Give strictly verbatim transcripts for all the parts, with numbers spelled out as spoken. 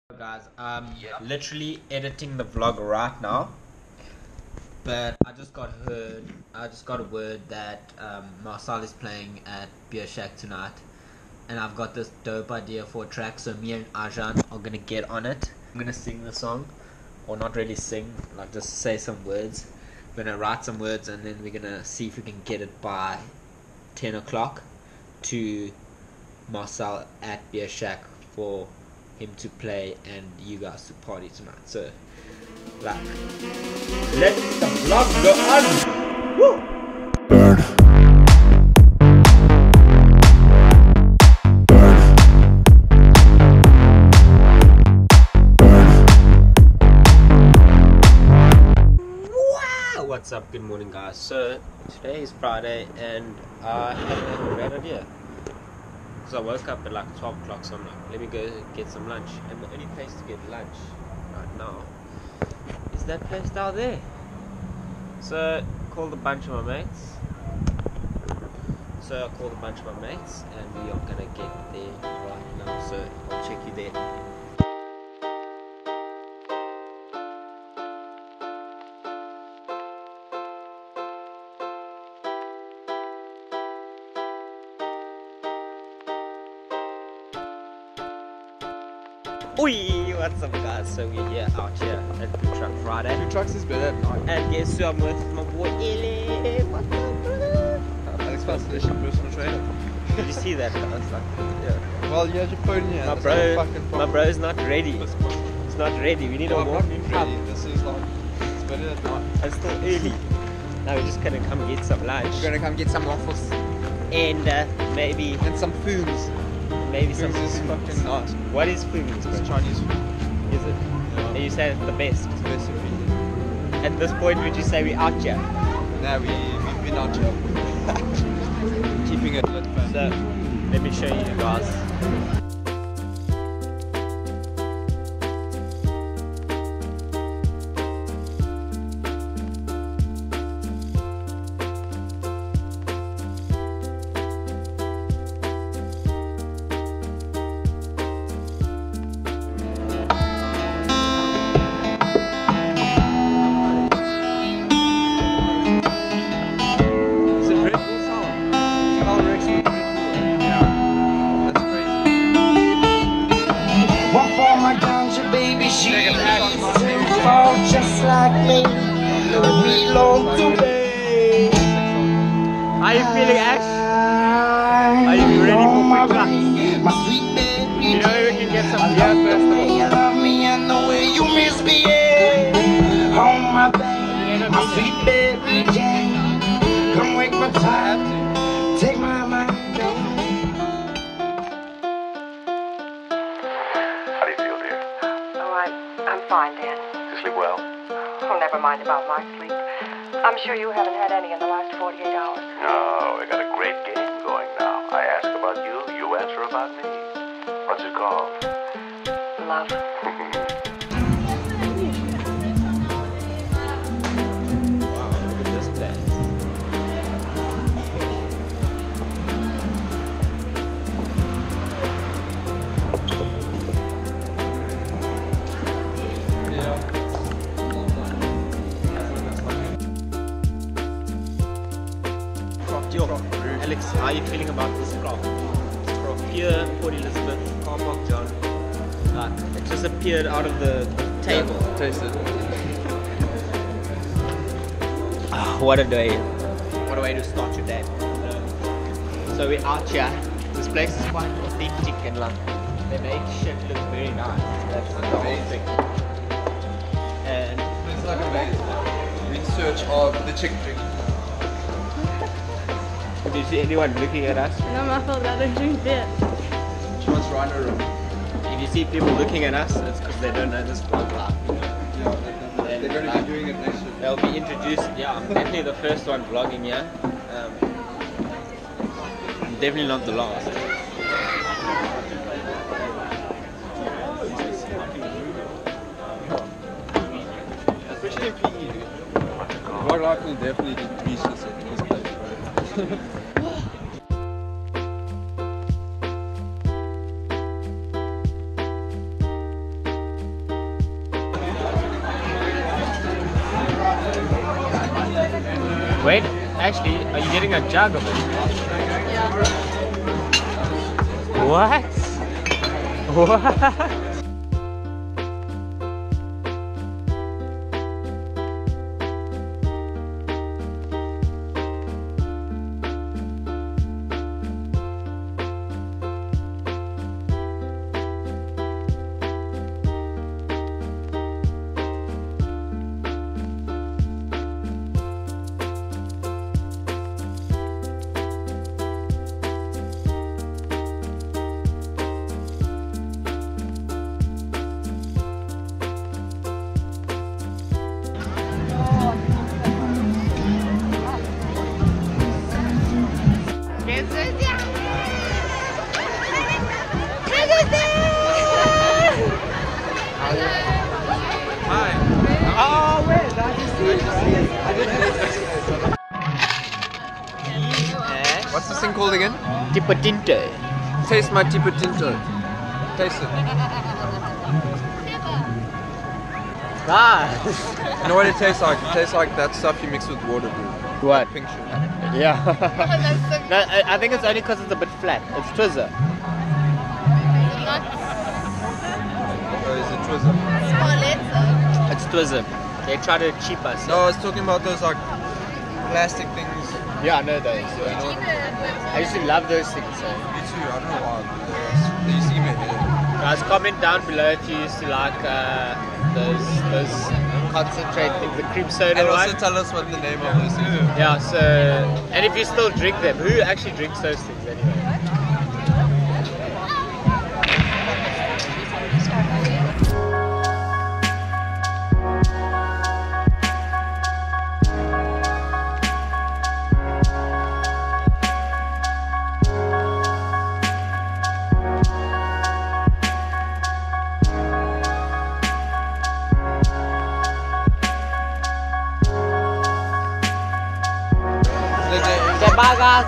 Guys, I'm literally editing the vlog right now, but I just got heard I just got a word that um, Marcel is playing at Beer Shack tonight, and I've got this dope idea for a track. So me and Arjan are gonna get on it. I'm gonna sing the song, or not really sing, like just say some words. We're gonna write some words, and then we're gonna see if we can get it by ten o'clock to Marcel at Beer Shack for him to play and you guys to party tonight. So, like, let the vlog go on. Woo! Burn. Wow! What's up? Good morning, guys. So today is Friday, and I have a great idea. So I woke up at like twelve o'clock, so I'm like, let me go get some lunch. And the only place to get lunch right now is that place down there. So I called a bunch of my mates. So I called a bunch of my mates, and we are gonna get there right now. So I'll check you there. Oi, what's up, guys? So we're here out here at Food Truck Friday. Two trucks is better at night. And guess who I'm with? My boy Ele. What's up, brother? Alex Fascination personal trainer. Did you see that? I was like, yeah. Well, you had your phone in your hand. My That's bro, not a fucking my problem. bro's not ready. It's not ready. We need No, to I'm walk not up. ready. This is like, it's better at night. It's still early. Now we're just gonna come get some lunch. We're gonna come get some waffles And uh, maybe, and some foods. maybe some. Foods is fucking nice. What is foods? It's Chinese food. Is it? Yeah. And you say it's the best. It's the best food. At this point, would you say we're out here? Now we, we've been out here. Keeping it lit, man. So, let me show you guys. Is it Red Bull sour? Sour Rex with Red Bull. Yeah. That's crazy. One for my ganja baby, she needs to fall just like me. We belong to me. How you feeling, Ash? Are you ready for my quick lunch? baby, my sweet baby. You know we can get some beer The first of way all. you love me and the way you miss me, yeah. Oh my baby, my sweet baby Jane. Come wake my time, take my mind away. How do you feel, dear? Oh, I'm, I'm fine, Dan. You sleep well? Oh, never mind about my sleep. I'm sure you haven't had any in the last forty-eight hours. No, we got a great game going now. I ask about you, you answer about me. What's it called? Love. Wow, look at this place. Yo, Alex, how are you feeling about this craft? It's from here, Port Elizabeth, Car Park John. Like, it just appeared out of the table. Taste it. Ah, what a day. What a way to start your day. So we're out here. This place is quite authentic and like, they make shit look very nice. That's the whole thing. And It's like amazing. We're in search of the chick drink. do you see anyone looking at us? No, I felt that they drink beer. She wants Rhino Room. If you see people looking at us, it's because they don't know this vlog life. Yeah, they- they're going to be doing it next year. They'll be introduced. Yeah, I'm definitely the first one vlogging here. Um, definitely not the last. Especially in P E, dude. Your life will definitely decrease this in this place, bro. Wait, actually, are you getting a jug of it? Yeah. What? What? What's this thing called again? Tipo Tinto. Taste my tipo tinto. Taste it. Ah. You know what it tastes like? It tastes like that stuff you mix with water, dude. What? Pink sugar. Yeah. No, I, I think it's only because it's a bit flat. It's Twizzler. Oh, is it Twizzler? It's Twizzler. They try to cheap us. No, I was talking about those like plastic things. Yeah, I know those. You know what? I used to love those things. So. Me too, I don't know why. They, they seem it. Guys, comment down below if you used to like uh, those those concentrate things, the cream soda And one. also tell us what the name of this is. Yeah, so, and if you still drink them, who actually drinks those things anyway? Bye guys.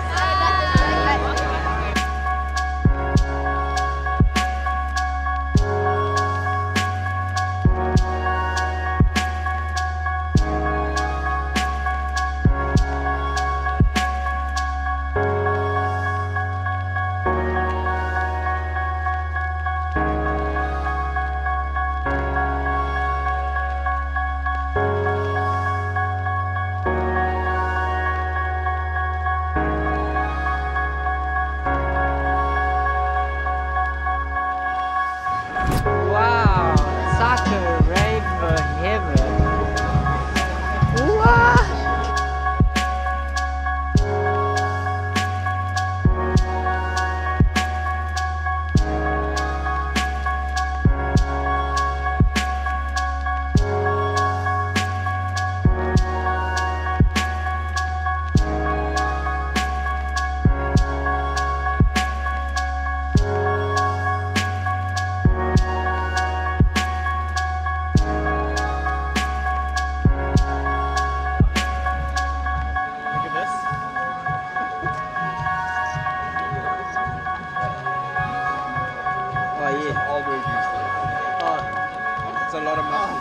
It's a lot of mustard.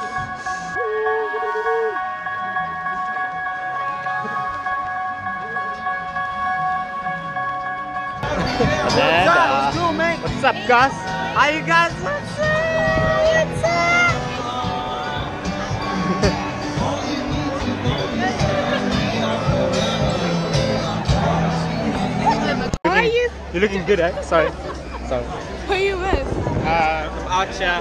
Amanda. What's up, Gus? How you guys? What's up? How are you? You're looking good, eh? Sorry. Sorry. Who are you with? Uh, I'm out here.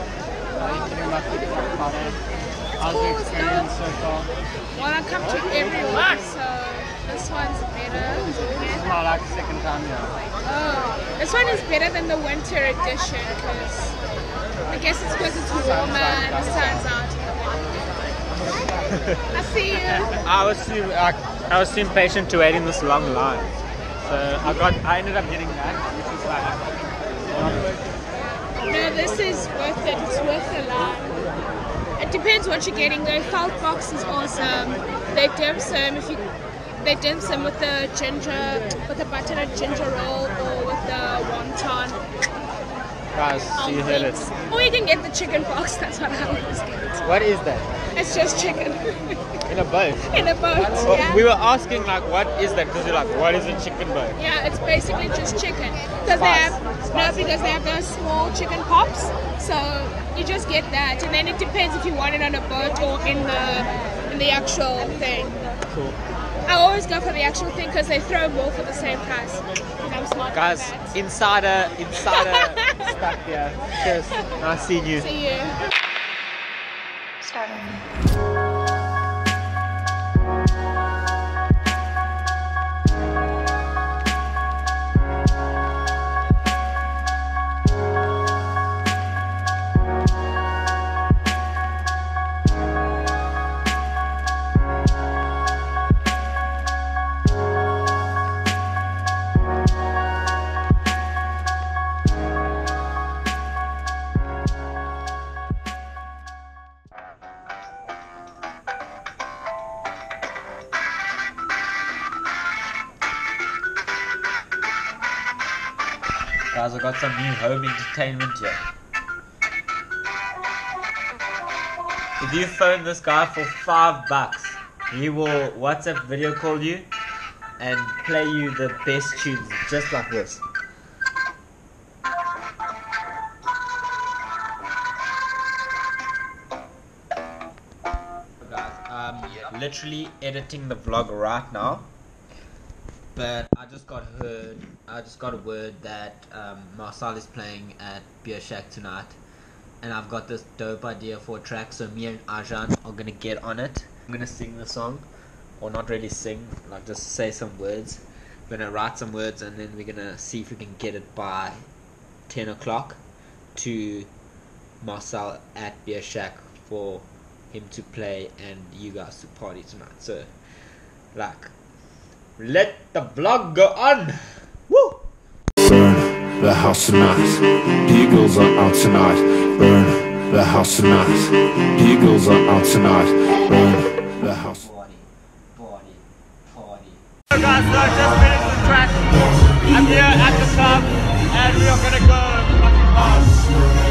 How's the experience so far? Well, I come to everyone, so this one's better. This is my like second time here. Oh, this one is better than the winter edition because I guess it's because it's warmer and the sun's out. I see you. I was too, I, I was too impatient to wait in this long line, so I got, I ended up getting that, which is like. No, this is worth it. It's worth the line. It depends what you're getting. The felt box is awesome. They dim sum if you. They dim sum with the ginger, with the butternut ginger roll or with the wonton. Guys, so you heard it. Or you can get the chicken box, that's what I always get. What is that? It's just chicken. In a boat? In a boat, Well, yeah. we were asking like, what is that? Because you're like, what is a chicken boat? Yeah, it's basically just chicken. Because they have, no, because they have those small chicken pops. So you just get that. And then it depends if you want it on a boat or in the, in the actual thing. Cool. I always go for the actual thing because they throw more for the same price. And I'm smart Guys, like that. insider, insider stuff here. Cheers. Nice seeing you. See you. Start. Guys, I got some new home entertainment here. If you phone this guy for five bucks, he will WhatsApp video call you and play you the best tunes just like this. Guys, I'm literally editing the vlog right now. But I just got heard, I just got a word that um, Marcel is playing at Beer Shack tonight. And I've got this dope idea for a track, so me and Arjan are gonna get on it. I'm gonna sing the song, or not really sing, like just say some words. We're gonna write some words and then we're gonna see if we can get it by ten o'clock to Marcel at Beer Shack for him to play and you guys to party tonight. So, like, let the vlog go on! Woo! Burn the house tonight. Eagles are out tonight. Burn the house tonight. Eagles are out tonight. Burn the house. Party, party, party. So guys, so I just finished the track. I'm here at the club and we are gonna go fucking fast.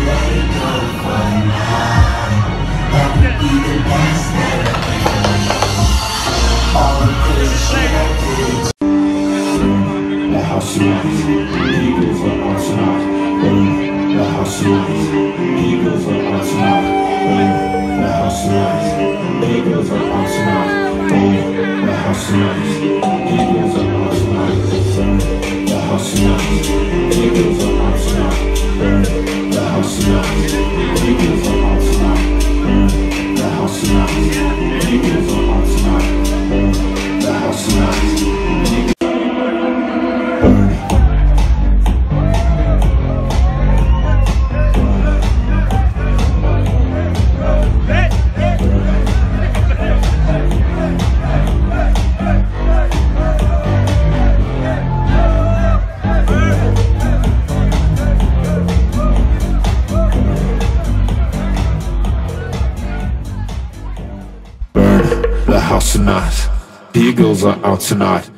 The house tonight. Eagles are out tonight. Burn the house tonight. Eagles are out tonight. Burn the house tonight. Eagles are out tonight. Burn the house tonight. Eagles are out tonight. Burn the house tonight. Eagles are out tonight. Burn the house tonight. Eagles are out tonight. Burn the house tonight. Eagles are out tonight. Burn the house tonight. House tonight. Eagles are out tonight.